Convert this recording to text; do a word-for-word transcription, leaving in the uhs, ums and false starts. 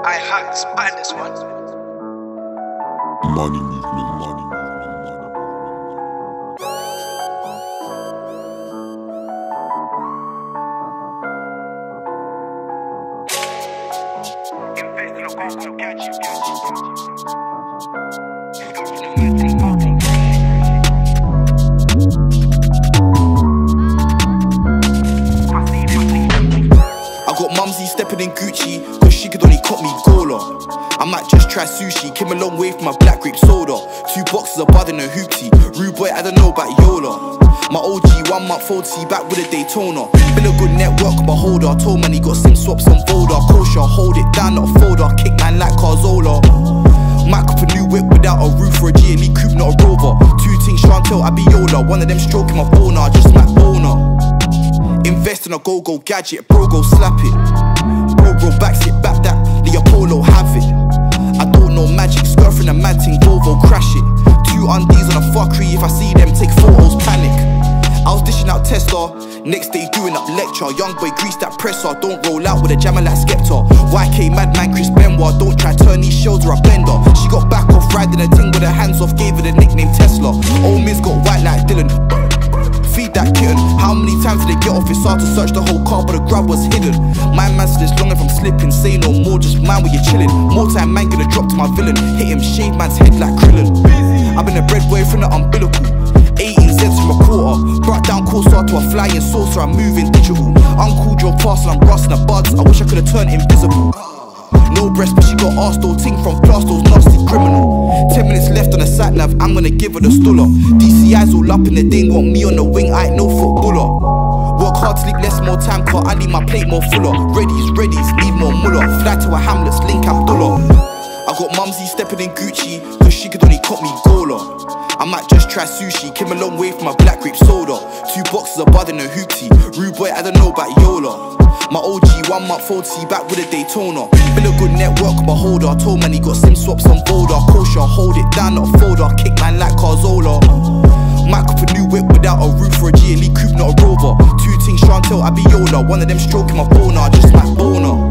I had to span this one. Money movement, money movement, money. Invest in a goal, go catch you, catch I got Mumsy stepping in Gucci, cause she could only cut me Gola. I might just try sushi, came a long way from my black grape soda. Two boxes of bud in a hoopty, rude boy I don't know about Yola. My O G, one month old, see back with a Daytona. Been a good network, my holder. Told man he got sim swaps on Volder. Kosher, hold it down, not a folder. Kick man like Carzola. Mic up a new whip without a roof for a G L E coupe, not a Rover. Two things, Chantel, I be Yola. One of them stroking my boner, just like boner. Invest in a go-go gadget, bro go slap it. Bro bro backs it, back that, the Apollo have it. I don't know magic, skirt from the mad thing, Volvo crash it. Two undies on a fuckery, if I see them take photos, panic. I was dishing out Tesla, next day doing up lecture. Young boy grease that presser, don't roll out with a jammer like Skepta. Y K madman Chris Benoit, don't try turn these shells or a blender. She got back off riding a ting with her hands off, gave her the nickname Tesla. Old Miz got white like Dylan. Feed that kitten. How many times did they get off? It's hard to search the whole car, but the grab was hidden. My man said it's long if I'm slipping. Say no more, just mind where you're chilling. More time, man gonna drop to my villain. Hit him, shave man's head like Krillin. I've been a bread boy from the umbilical. eighteen cents from a quarter. Brought down Corsair to a flying saucer. I'm moving digital. Uncle drove past and I'm rusting the buds. I wish I could've turned invisible. No breast, but she got arsed though. Ting from Plasto's nasty criminal. Ten minutes left on the sat nav, I'm gonna give her the stuller. D C I's all up in the ding, want me on the wing, I ain't no footballer. Work hard, sleep less, more time, cause I leave my plate more fuller. Ready's, ready's, need more muller. Fly to a Hamlet's, link Abdullah. I got Mumsy stepping in Gucci, cause she could only cut me Gola. I might just try sushi, came a long way from my black grape soda. Two boxes of bud in a hoopty, rude boy I don't know about Yola. My O G, one month old, see back with a Daytona. Been a good network, my holder. Told man he got sim swaps on Volder. Kosher, hold it down, not a folder. Kick man like Carzola. Mic up a new whip without a roof for a G L E coupe, not a Rover. Two things, Chantel, I be Yola. One of them stroking my boner, just like boner.